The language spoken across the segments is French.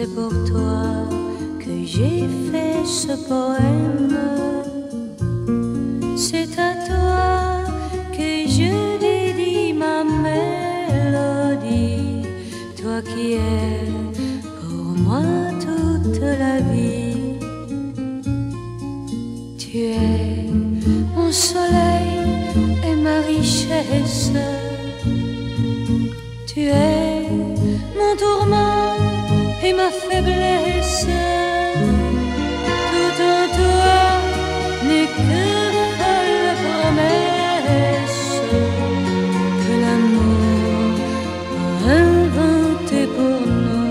pour toi que j'ai fait ce poème. C'est à toi que je dédie ma mélodie, toi qui es pour moi toute la vie. Tu es mon soleil et ma richesse, tu es mon tourment et ma faiblesse. Tout en toi n'est que folle promesse que l'amour a inventé pour nous.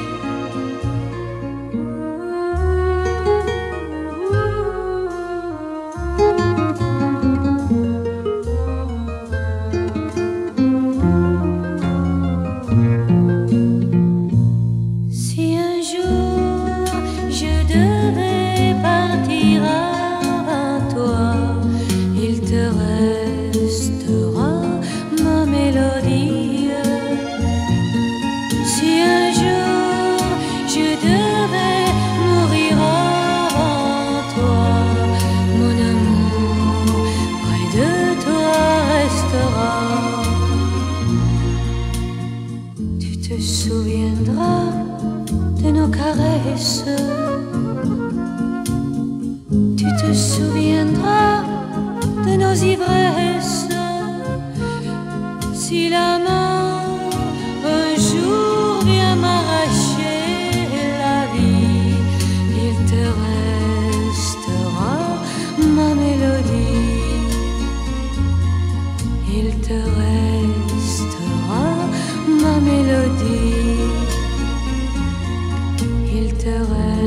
Si un jour je devais partir avant toi, il te restera ma mélodie. Si un jour je devais mourir avant toi, mon amour près de toi restera. Tu te souviendras de nos caresses, tu te souviendras de nos ivresses. Si la mort un jour vient m'arracher la vie, il te restera ma mélodie, il te restera ma mélodie, il te restera.